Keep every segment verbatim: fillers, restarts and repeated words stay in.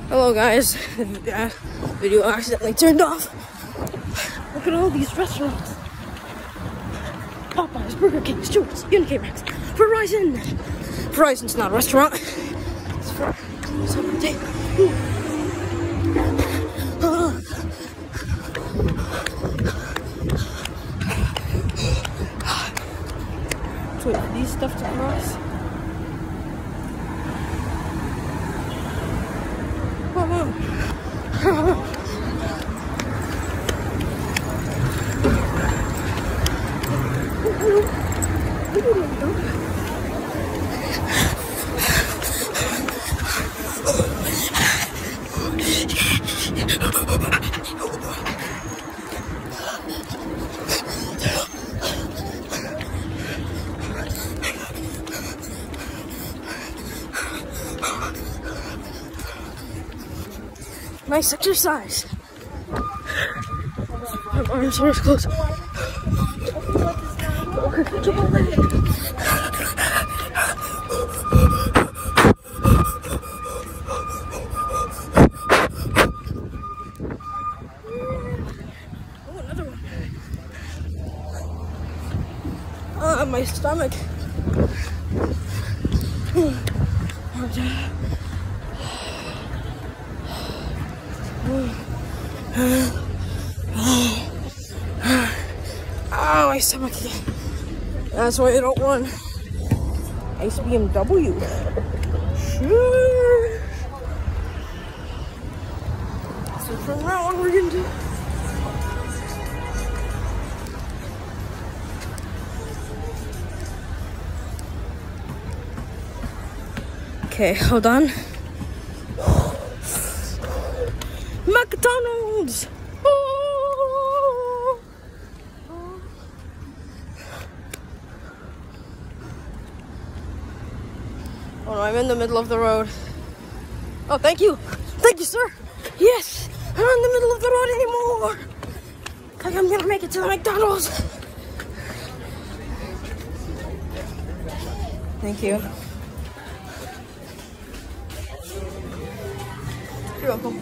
Hello guys, uh, video accidentally turned off. Look at all these restaurants. Popeyes, Burger King, Stewart's, Unicamex, Verizon. Verizon's not a restaurant. It's for something. Wait for these stuff to cross. Nice exercise. My arms are close. Oh, another one. Ah, my stomach. Oh, my stomach again. That's why I don't run. Nice B M W. Sure. So from now on, we're gonna do. Okay, hold on. McDonald's. Oh. Oh no, I'm in the middle of the road. Oh, thank you. Thank you, sir. Yes, I'm not in the middle of the road anymore. Like I'm gonna make it to the McDonald's. Thank you. You're welcome.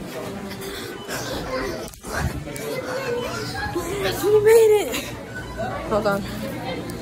Yes, we made it. Hold on.